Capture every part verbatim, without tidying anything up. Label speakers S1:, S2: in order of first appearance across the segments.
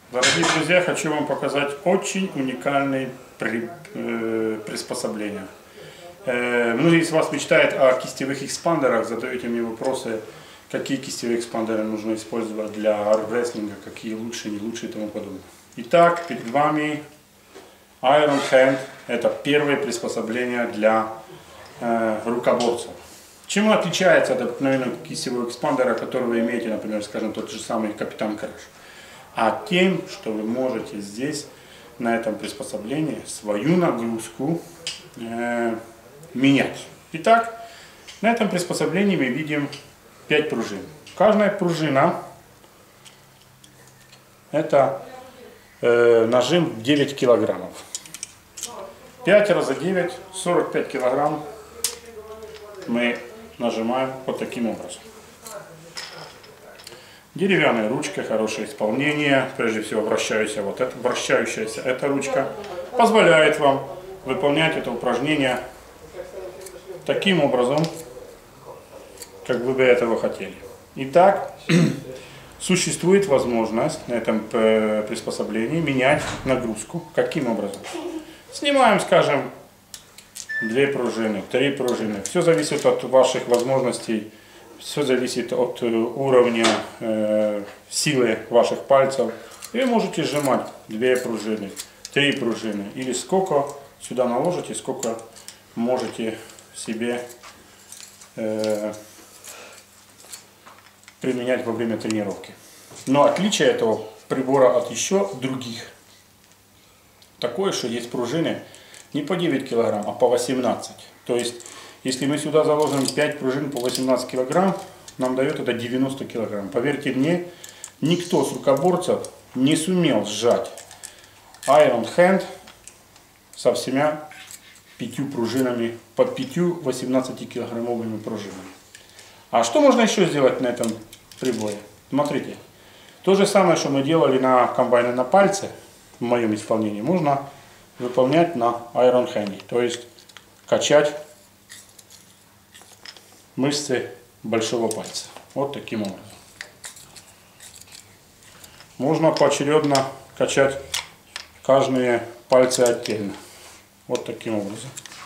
S1: Дорогие друзья, хочу вам показать очень уникальные при, э, приспособления. Э, многие из вас мечтают о кистевых экспандерах, задаете мне вопросы, какие кистевые экспандеры нужно использовать для армрестлинга, какие лучше, не лучше и тому подобное. Итак, перед вами Iron Hand. Это первое приспособление для э, рукоборцев. Чем он отличается от обыкновенного кистевого экспандера, который вы имеете, например, скажем, тот же самый Капитан Краш? А тем, что вы можете здесь, на этом приспособлении, свою нагрузку э, менять. Итак, на этом приспособлении мы видим пять пружин. Каждая пружина это э, нажим девять килограммов. пять раза девять, сорок пять килограмм мы нажимаем вот таким образом. Деревянная ручка, хорошее исполнение, прежде всего вращающаяся, вот эта вращающаяся эта ручка позволяет вам выполнять это упражнение таким образом, как вы бы этого хотели. Итак, существует возможность на этом приспособлении менять нагрузку. Каким образом? Снимаем, скажем, две пружины, три пружины. Все зависит от ваших возможностей. Все зависит от уровня э, силы ваших пальцев. И вы можете сжимать две пружины, три пружины. Или сколько сюда наложите, сколько можете себе э, применять во время тренировки. Но отличие этого прибора от еще других такое, что есть пружины не по девять килограмм, а по восемнадцать. То есть, если мы сюда заложим пять пружин по восемнадцать килограмм, нам дает это девяносто килограмм. Поверьте мне, никто с рукоборцев не сумел сжать Iron Hand со всеми пятью пружинами, под пятью восемнадцатикилограммовыми пружинами. А что можно еще сделать на этом приборе? Смотрите, то же самое, что мы делали на комбайне на пальце, в моем исполнении, можно выполнять на Iron Hand. То есть качать мышцы большого пальца. Вот таким образом. Можно поочередно качать каждые пальцы отдельно. Вот таким образом.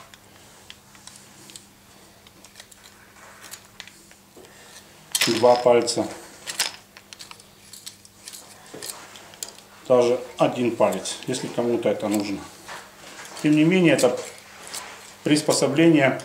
S1: Два пальца. Даже один палец, если кому-то это нужно. Тем не менее, это приспособление,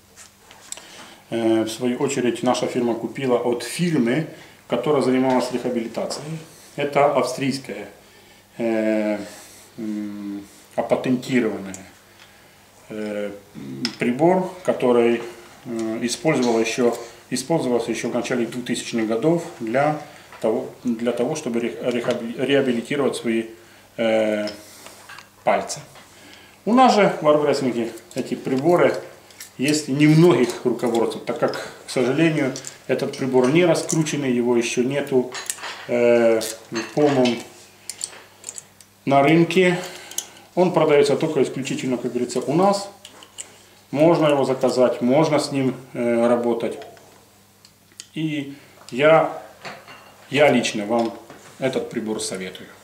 S1: в свою очередь, наша фирма купила от фирмы, которая занималась рехабилитацией. Это австрийская, э, опатентированная э, прибор, который э, использовал еще, использовался еще в начале двухтысячных годов для того, для того чтобы реабилитировать свои э, пальцы. У нас же в армрестлинге эти приборы есть немногих рукоборцев, так как, к сожалению, этот прибор не раскрученный, его еще нету э, в полном на рынке. Он продается только исключительно, как говорится, у нас. Можно его заказать, можно с ним э, работать. И я, я лично вам этот прибор советую.